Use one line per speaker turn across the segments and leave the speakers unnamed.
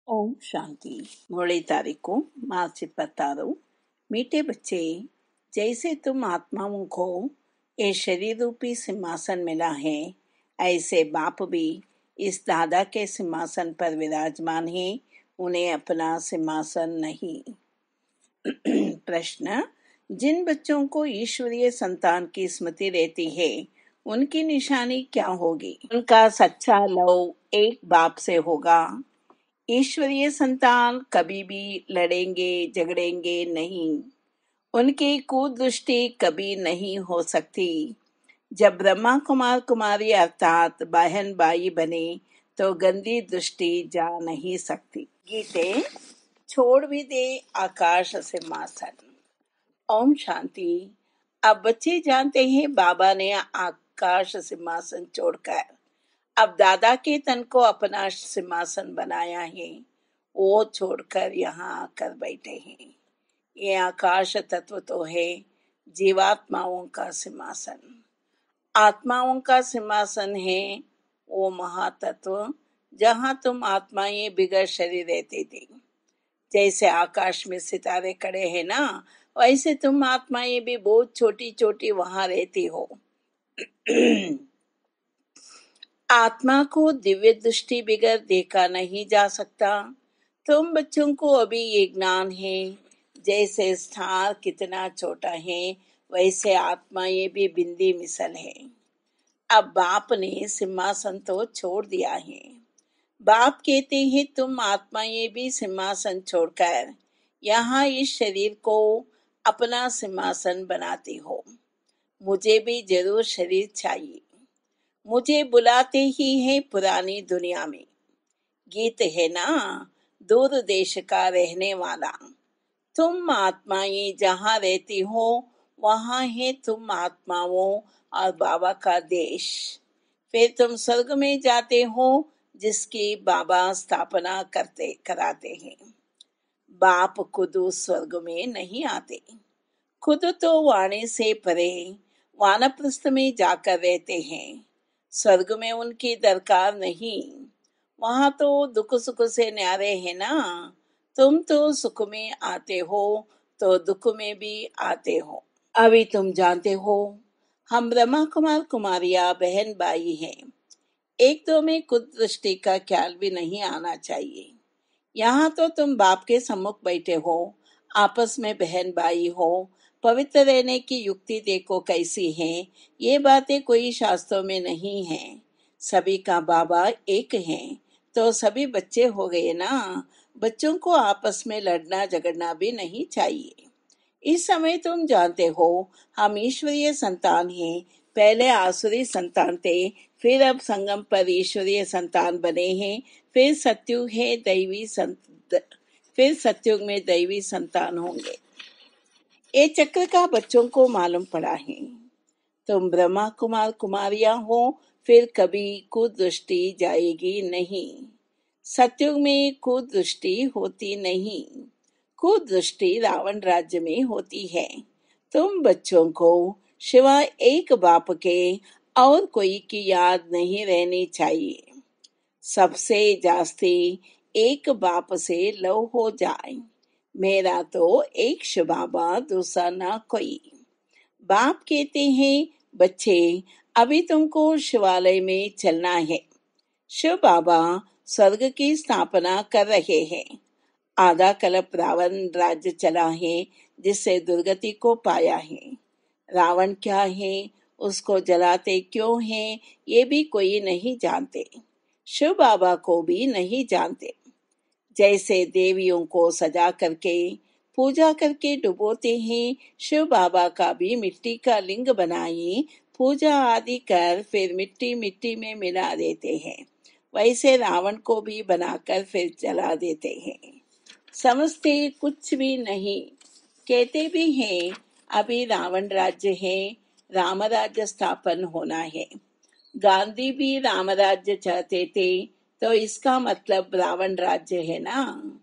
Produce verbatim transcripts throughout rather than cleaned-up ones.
ओम शांति। मुरली तारीख को मार्च इपत्तारू। मीठे बच्चे, जैसे तुम आत्माओं को ये शरीर रूपी सिंहासन मिला है, ऐसे बाप भी इस दादा के सिंहासन पर विराजमान है। उन्हें अपना सिंहासन नहीं। प्रश्न: जिन बच्चों को ईश्वरीय संतान की स्मृति रहती है, उनकी निशानी क्या होगी? उनका सच्चा लव एक बाप से होगा। ईश्वरीय संतान कभी भी लड़ेंगे झगड़ेंगे नहीं। उनकी कुदृष्टि कभी नहीं हो सकती। जब ब्रह्मा कुमार कुमारी अर्थात बहन भाई बने तो गंदी दृष्टि जा नहीं सकती। गीते छोड़ भी दे आकाश सिंहासन। ओम शांति। अब बच्चे जानते हैं बाबा ने आकाश सिंहासन छोड़कर अब दादा के तन को अपना सिंहासन बनाया है। वो छोड़कर यहाँ आकर बैठे हैं। ये आकाश तत्व तो है जीवात्माओं का सिंहासन। आत्माओं का सिंहासन है वो महातत्व जहाँ तुम आत्माएं बिगड़ शरीर रहते थे। जैसे आकाश में सितारे खड़े हैं ना, वैसे तुम आत्माएं भी बहुत छोटी छोटी वहां रहती हो। आत्मा को दिव्य दृष्टि बिगर देखा नहीं जा सकता। तुम बच्चों को अभी ये ज्ञान है, जैसे स्थान कितना छोटा है वैसे आत्मा ये भी बिंदी मिसल है। अब बाप ने सिंहासन तो छोड़ दिया है। बाप कहते हैं तुम आत्मा ये भी सिंहासन छोड़कर यहाँ इस शरीर को अपना सिंहासन बनाती हो। मुझे भी जरूर शरीर चाहिए। मुझे बुलाते ही है पुरानी दुनिया में। गीत है ना, दूर देश का रहने वाला। तुम आत्माएं जहाँ रहती हो वहाँ है तुम आत्माओं और बाबा का देश। फिर तुम स्वर्ग में जाते हो जिसकी बाबा स्थापना करते कराते हैं। बाप खुद उस स्वर्ग में नहीं आते। खुद तो वाणी से परे वानप्रस्थ में जाकर रहते हैं। स्वर्ग में उनकी दरकार नहीं। वहां तो दुख सुख से न्यारे है ना। तुम तो सुख में आते हो तो दुख में भी आते हो। अभी तुम जानते हो हम ब्रह्मा कुमार कुमारिया बहन भाई हैं। एक दो में कुछ दृष्टि का ख्याल भी नहीं आना चाहिए। यहाँ तो तुम बाप के सम्मुख बैठे हो, आपस में बहन भाई हो। पवित्र रहने की युक्ति देखो कैसी है। ये बातें कोई शास्त्रों में नहीं है। सभी का बाबा एक है तो सभी बच्चे हो गए ना। बच्चों को आपस में लड़ना झगड़ना भी नहीं चाहिए। इस समय तुम जानते हो हम ईश्वरीय संतान हैं। पहले आसुरी संतान थे, फिर अब संगम पर ईश्वरीय संतान बने हैं। फिर सत्युग है दैवी संत फिर सत्युग में दैवी संतान होंगे। ये चक्र का बच्चों को मालूम पड़ा है। तुम ब्रह्मा कुमार कुमारियां हो, फिर कभी कुदृष्टि जाएगी नहीं। सत्युग में कुदृष्टि होती नहीं। कुदृष्टि रावण राज्य में होती है। तुम बच्चों को सिवाय एक बाप के और कोई की याद नहीं रहनी चाहिए। सबसे जास्ती एक बाप से लव हो जाए। मेरा तो एक बाबा दूसरा ना कोई। बाप कहते हैं बच्चे अभी तुमको शिवालय में चलना है। शिव बाबा स्वर्ग की स्थापना कर रहे हैं। आधा कल्प रावण राज्य चला है जिससे दुर्गति को पाया है। रावण क्या है, उसको जलाते क्यों हैं, ये भी कोई नहीं जानते। शिव बाबा को भी नहीं जानते। जैसे देवियों को सजा करके पूजा करके डुबोते हैं, शिव बाबा का भी मिट्टी का लिंग बनाए पूजा आदि कर फिर मिट्टी मिट्टी में मिला देते हैं। वैसे रावण को भी बनाकर फिर जला देते हैं। समझते कुछ भी नहीं। कहते भी हैं अभी रावण राज्य है, राम राज्य स्थापन होना है। गांधी भी राम राज्य चाहते थे तो इसका मतलब रावण राज्य है ना।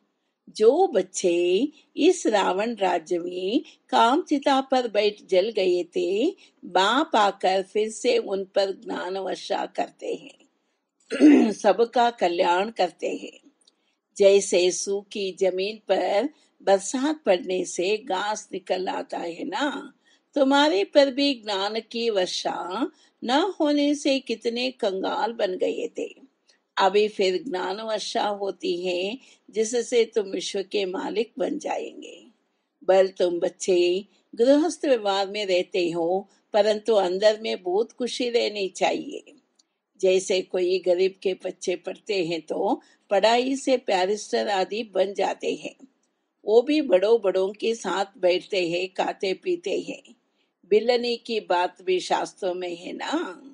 जो बच्चे इस रावण राज्य में काम चिता पर बैठ जल गए थे, बाप आकर फिर से उन पर ज्ञान वर्षा करते हैं। सबका कल्याण करते हैं। जैसे सूखी जमीन पर बरसात पड़ने से घास निकल आता है ना, तुम्हारे पर भी ज्ञान की वर्षा न होने से कितने कंगाल बन गए थे। अभी फिर ज्ञान वर्षा होती है जिससे तुम विश्व के मालिक बन जाएंगे। बल तुम बच्चे गृहस्थ व्यवहार में रहते हो, परंतु अंदर में बहुत खुशी रहनी चाहिए। जैसे कोई गरीब के बच्चे पढ़ते हैं तो पढ़ाई से बैरिस्टर आदि बन जाते हैं। वो भी बड़ों बड़ों के साथ बैठते हैं, खाते पीते हैं। बिलनी की बात भी शास्त्रों में है ना।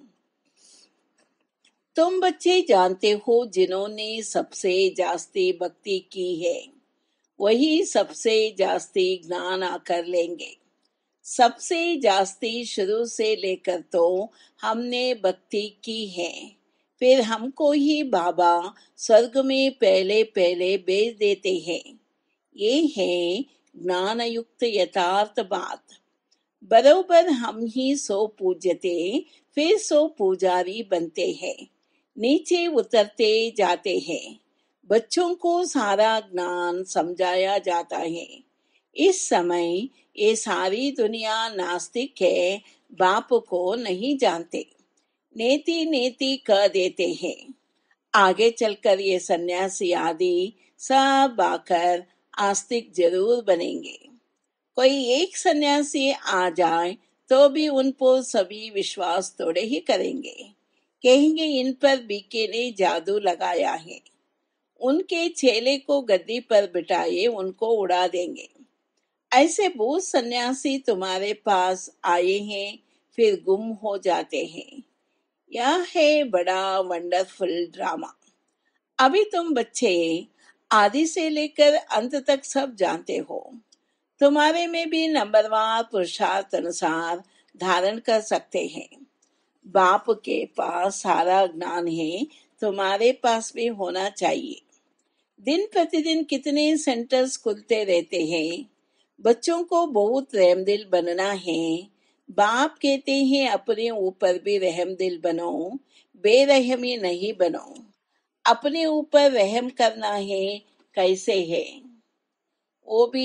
तुम बच्चे जानते हो जिन्होंने सबसे जास्ती भक्ति की है वही सबसे जास्ती ज्ञान आकर लेंगे। सबसे जास्ती शुरू से लेकर तो हमने भक्ति की है, फिर हमको ही बाबा स्वर्ग में पहले पहले भेज देते हैं। ये है ज्ञान युक्त यथार्थ बात। बरोबर हम ही सो पूजते फिर सो पुजारी बनते हैं, नीचे उतरते जाते हैं। बच्चों को सारा ज्ञान समझाया जाता है। इस समय ये सारी दुनिया नास्तिक है, बाप को नहीं जानते, नेति नेति कह देते हैं। आगे चलकर ये सन्यासी आदि सब आकर आस्तिक जरूर बनेंगे। कोई एक सन्यासी आ जाए तो भी उन पर सभी विश्वास थोड़े ही करेंगे, कहेंगे इन पर बीके ने जादू लगाया है। उनके चेले को गद्दी पर बिठाए उनको उड़ा देंगे। ऐसे बहुत सन्यासी तुम्हारे पास आए हैं फिर गुम हो जाते हैं। यह है बड़ा वंडरफुल ड्रामा। अभी तुम बच्चे आदि से लेकर अंत तक सब जानते हो। तुम्हारे में भी नंबरवार पुरुषार्थ अनुसार धारण कर सकते हैं। बाप के पास सारा ज्ञान है, तुम्हारे पास भी होना चाहिए। दिन प्रतिदिन कितने सेंटर्स खुलते रहते हैं। बच्चों को बहुत रहमदिल बनना है। बाप कहते हैं अपने ऊपर भी रहमदिल बनो, बेरहमी नहीं बनो। अपने ऊपर रहम करना है, कैसे है वो भी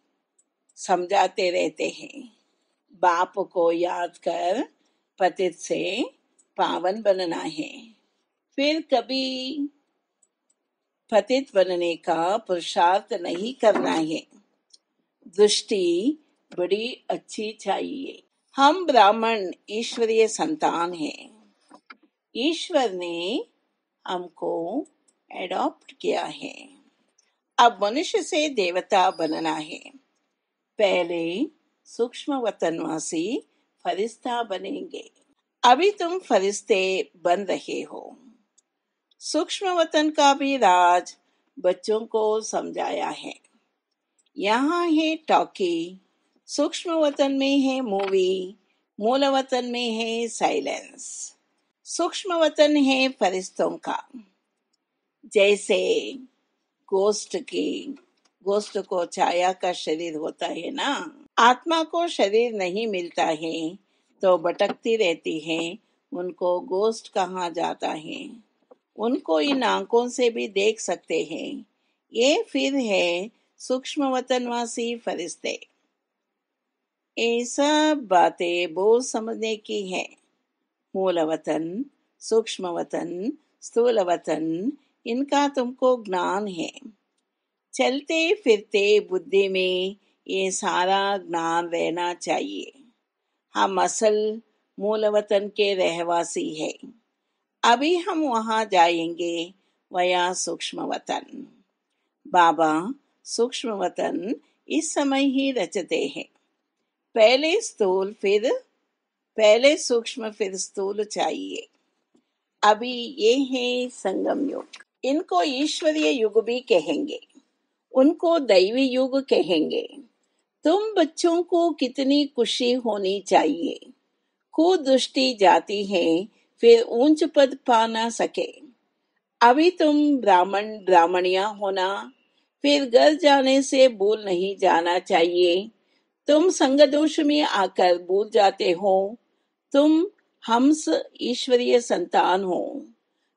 समझाते रहते हैं। बाप को याद कर पतित से पावन बनना है। फिर कभी पतित बनने का पुरुषार्थ नहीं करना है। दृष्टि बड़ी अच्छी चाहिए। हम ब्राह्मण ईश्वरीय संतान हैं। ईश्वर ने हमको एडॉप्ट किया है। अब मनुष्य से देवता बनना है। पहले सूक्ष्म वतनवासी फरिश्ता बनेंगे। अभी तुम फरिश्ते बन रहे हो। सूक्ष्म वतन का भी राज बच्चों को समझाया है। यहाँ है टॉकी, सूक्ष्म वतन में है मूवी, मूल वतन में है साइलेंस। सूक्ष्म वतन है फरिश्तों का। जैसे गोस्ट की गोस्ट को छाया का शरीर होता है ना, आत्मा को शरीर नहीं मिलता है तो भटकती रहती है। उनको गोस्ट कहा जाता है। उनको इन आंखों से भी देख सकते हैं। ये फिर है सूक्ष्म वतनवासी फरिश्ते। ये सब बातें बहुत समझने की है। मूल वतन, सूक्ष्म वतन, स्थूल वतन, इनका तुमको ज्ञान है। चलते फिरते बुद्धि में ये सारा ज्ञान रहना चाहिए। हम असल मूल वतन के रहवासी हैं। अभी हम वहां जाएंगे, वया सूक्ष्म वतन। बाबा सूक्ष्म वतन इस समय ही रचते हैं। पहले स्थूल फिर पहले सूक्ष्म फिर स्थूल चाहिए। अभी ये है संगम युग। इनको ईश्वरीय युग भी कहेंगे, उनको दैवी युग कहेंगे। तुम बच्चों को कितनी खुशी होनी चाहिए। कुदृष्टि जाती है फिर ऊंच पद पा ना सके। अभी तुम ब्राह्मण ब्राह्मणिया होना, फिर घर जाने से भूल नहीं जाना चाहिए। तुम संग दोष में आकर भूल जाते हो। तुम हंस ईश्वरीय संतान हो।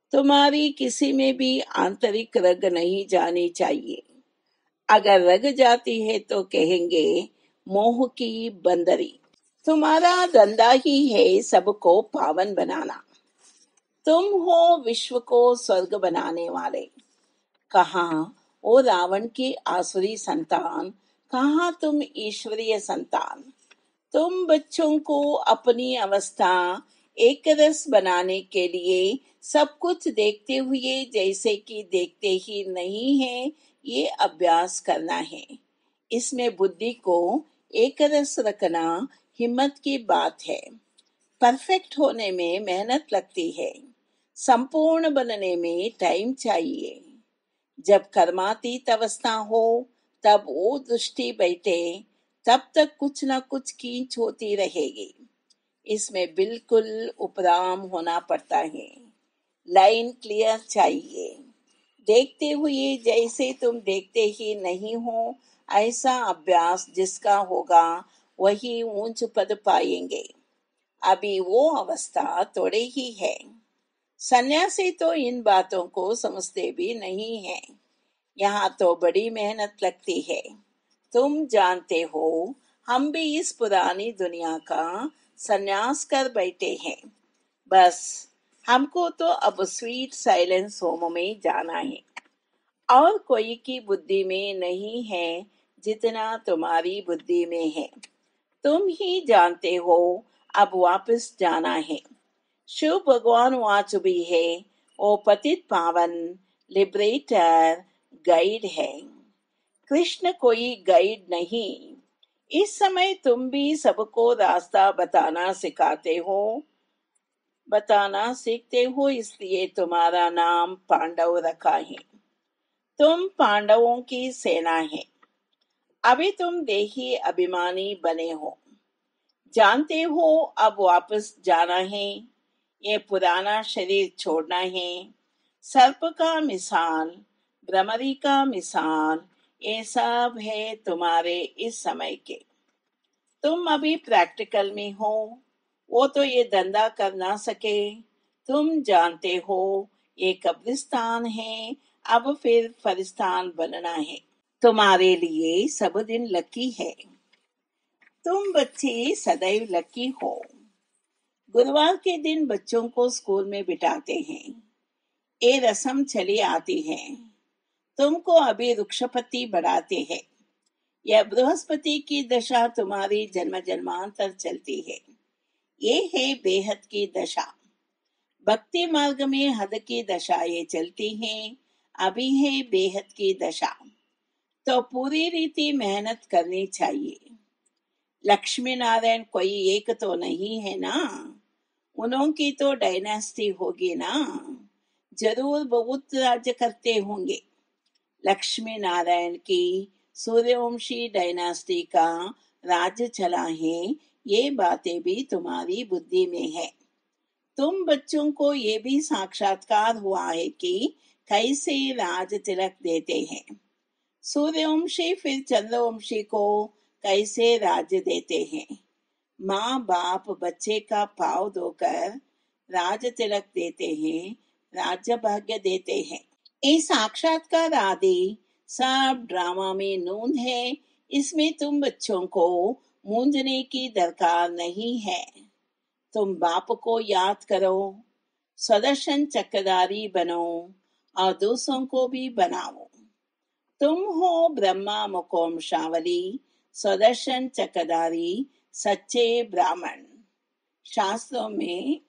तुम्हारी किसी में भी आंतरिक रग नहीं जानी चाहिए। अगर रग जाती है तो कहेंगे मोह की बंदरी। तुम्हारा धंधा ही है सबको पावन बनाना। तुम हो विश्व को स्वर्ग बनाने वाले। कहाँ ओ रावण की आसुरी संतान, कहाँ तुम ईश्वरीय संतान। तुम बच्चों को अपनी अवस्था एक रस बनाने के लिए सब कुछ देखते हुए जैसे कि देखते ही नहीं है, ये अभ्यास करना है। इसमें बुद्धि को एक रस रखना हिम्मत की बात है। परफेक्ट होने में मेहनत लगती है। संपूर्ण बनने में टाइम चाहिए। जब कर्मातीत अवस्था हो तब वो दृष्टि बैठे, तब तक कुछ न कुछ खींच होती रहेगी। इसमें बिल्कुल उपराम होना पड़ता है। लाइन क्लियर चाहिए। देखते हुए जैसे तुम देखते ही नहीं हो, ऐसा अभ्यास जिसका होगा वही ऊंच पद पाएंगे। अभी वो अवस्था थोड़े ही है। सन्यासी तो इन बातों को समझते भी नहीं है। यहाँ तो बड़ी मेहनत लगती है। तुम जानते हो, हम भी इस पुरानी दुनिया का सन्यास कर बैठे हैं। बस हमको तो अब स्वीट साइलेंस होम में जाना है। और कोई की बुद्धि में नहीं है जितना तुम्हारी बुद्धि में है। तुम ही जानते हो अब वापस जाना है। शिव भगवान वाच भी है। ओ पतित पावन लिबरेटर गाइड है। कृष्ण कोई गाइड नहीं। इस समय तुम भी सबको रास्ता बताना सिखाते हो, बताना सीखते हो, इसलिए तुम्हारा नाम पांडव रखा है। तुम पांडवों की सेना है। अभी तुम देही अभिमानी बने हो। जानते हो अब वापस जाना है। ये पुराना शरीर छोड़ना है। सर्प का मिसाल, भ्रमरी का मिसाल, ये सब है तुम्हारे इस समय के। तुम अभी प्रैक्टिकल में हो। वो तो ये धंधा कर ना सके। तुम जानते हो ये कब्रिस्तान है, अब फिर फरिस्तान बनना है। तुम्हारे लिए सब दिन लकी है। तुम बच्चे सदैव लकी हो। गुरुवार के दिन बच्चों को स्कूल में बिठाते हैं। ये रस्म चली आती है। तुमको अभी वृक्षपति बढ़ाते हैं। यह बृहस्पति की दशा तुम्हारी जन्म जन्मांतर चलती है। ये है बेहद की दशा। भक्ति मार्ग में हद की दशाएं चलती हैं। अभी है बेहद की दशा। तो पूरी रीति मेहनत करनी चाहिए। लक्ष्मी नारायण कोई एक तो नहीं है ना। उनकी तो डायनेस्टी होगी ना। जरूर बहुत राज्य करते होंगे। लक्ष्मी नारायण की सूर्यवंशी डायनेस्टी का राज्य चला है, ये बातें भी तुम्हारी बुद्धि में है। तुम बच्चों को ये भी साक्षात्कार हुआ है कि कैसे राज तिलक देते हैं। सूर्यवंशी फिर चंद्रवंशी को कैसे राज्य देते हैं। माँ बाप बच्चे का पाव धोकर राज तिलक देते हैं, राज्य भाग्य देते हैं। ये साक्षात्कार आदि सब ड्रामा में नून है। इसमें तुम बच्चों को मूंझने की दरकार नहीं है। तुम बाप को याद करो, सुदर्शन चक्रधारी बनो और दूसरों को भी बनाओ। तुम हो ब्रह्मा मुकोम शावली, सुदर्शन चक्रधारी, सच्चे ब्राह्मण। शास्त्रों में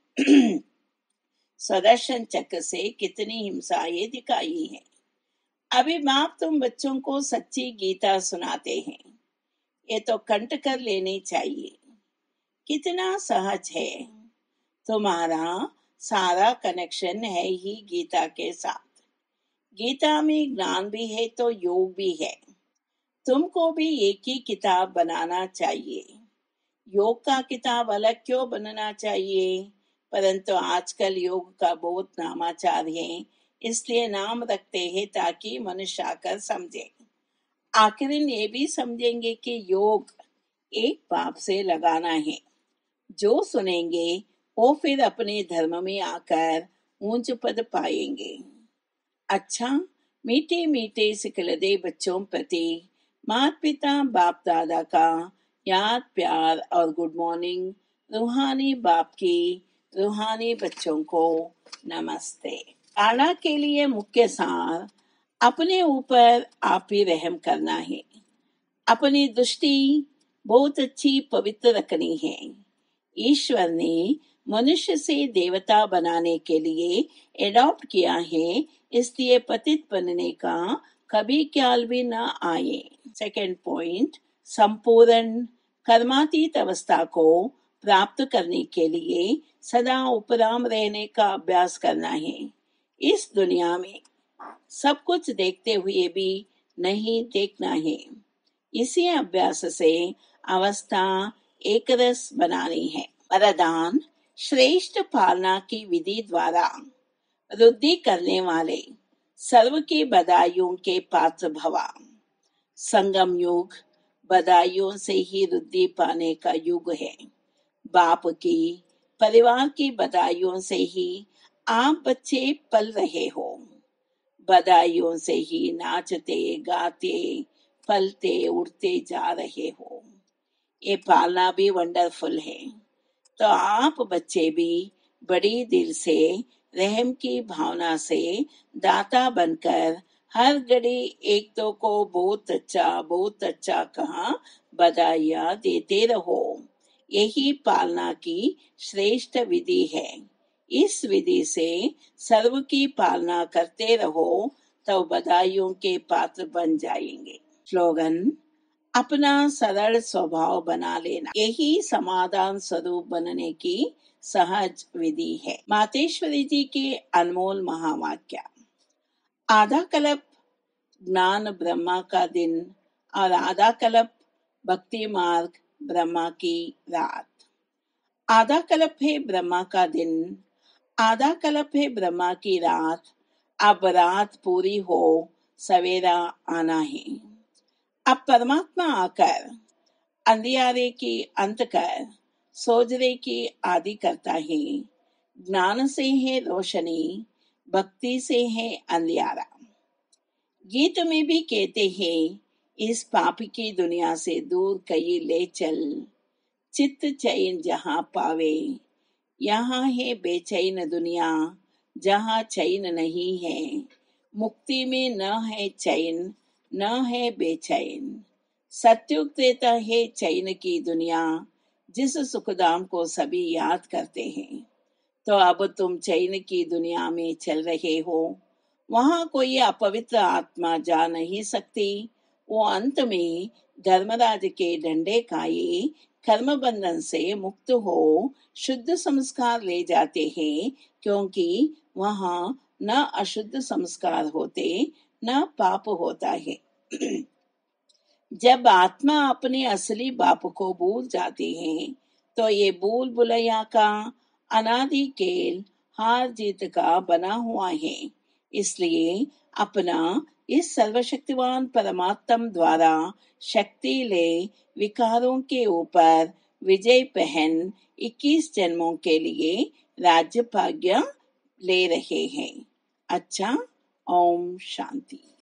सुदर्शन चक्र से कितनी हिंसाएं दिखाई हैं। अभी बाप तुम बच्चों को सच्ची गीता सुनाते हैं। ये तो कंठ कर लेनी चाहिए। कितना सहज है। तुम्हारा सारा कनेक्शन है ही गीता के साथ। गीता में ज्ञान भी है तो योग भी है। तुमको भी एक ही किताब बनाना चाहिए। योग का किताब अलग क्यों बनना चाहिए? परंतु आजकल योग का बहुत नामाचार है, इसलिए नाम रखते हैं ताकि मनुष्य आकर समझे। आखिर ये भी समझेंगे कि योग एक बाप से लगाना है। जो सुनेंगे वो फिर अपने धर्म में आकर ऊंच पद पाएंगे। अच्छा, मीठे मीठे सिकलदे बच्चों प्रति माता पिता बाप दादा का याद प्यार और गुड मॉर्निंग। रूहानी बाप की रूहानी बच्चों को नमस्ते। आना के लिए मुख्य सार अपने ऊपर आप ही रहम करना है। अपनी दृष्टि बहुत अच्छी पवित्र रखनी है। ईश्वर ने मनुष्य से देवता बनाने के लिए एडॉप्ट किया है, इसलिए पतित बनने का कभी ख्याल भी न आए। सेकंड पॉइंट, संपूर्ण कर्मातीत अवस्था को प्राप्त करने के लिए सदा उपराम रहने का अभ्यास करना है। इस दुनिया में सब कुछ देखते हुए भी नहीं देखना है। इसी अभ्यास से अवस्था एक रस बनानी है। वरदान, श्रेष्ठ पालना की विधि द्वारा वृद्धि करने वाले सर्व की बधाइयों के पात्र भवा। संगम युग बधाइयों से ही वृद्धि पाने का युग है। बाप की परिवार की बधाइयों से ही आप बच्चे पल रहे हो। बधाइयों से ही नाचते गाते फलते उड़ते जा रहे हो। ये पालना भी वंडरफुल है। तो आप बच्चे भी बड़ी दिल से रहम की भावना से दाता बनकर हर घड़ी एक दो को बहुत अच्छा बहुत अच्छा कहा बधाइयाँ देते रहो। यही पालना की श्रेष्ठ विधि है। इस विधि से सर्व की पालना करते रहो तो बधाइयों के पात्र बन जाएंगे। स्लोगन, अपना सरल स्वभाव बना लेना यही समाधान स्वरूप बनने की सहज विधि है। मातेश्वरी जी के अनमोल महावाक्य। आधा कल्प ज्ञान ब्रह्मा का दिन और आधा कल्प भक्ति मार्ग ब्रह्मा की रात। आधा कल्प है ब्रह्मा का दिन, आधा कल्प है ब्रह्मा की रात। अब रात पूरी हो सवेरा आना है। अब परमात्मा आकर अंधियारे की अंत कर सोजरे की आदि करता है। ज्ञान से है रोशनी, भक्ति से है अंधियारा। गीत में भी कहते हैं, इस पाप की दुनिया से दूर कहीं ले चल, चित्त चैन जहां पावे। यहाँ है बेचैन दुनिया जहाँ चैन नहीं है। मुक्ति में न है चैन न है बेचैन। सत्युग त्रेता है चैन की दुनिया, जिस सुखधाम को सभी याद करते हैं। तो अब तुम चैन की दुनिया में चल रहे हो, वहां कोई अपवित्र आत्मा जा नहीं सकती। वो अंत में धर्मराज के डंडे खाए कर्म बंधन से मुक्त हो शुद्ध संस्कार ले जाते हैं, क्योंकि वहां न अशुद्ध संस्कार होते न पाप होता है। जब आत्मा अपने असली बाप को भूल जाती है तो ये भूल भुलैया का अनादि खेल हार जीत का बना हुआ है। इसलिए अपना इस सर्वशक्तिवान परमात्म द्वारा शक्ति ले विकारों के ऊपर विजय पहन इक्कीस जन्मों के लिए राज्य भाग्य ले रहे हैं। अच्छा, ओम शांति।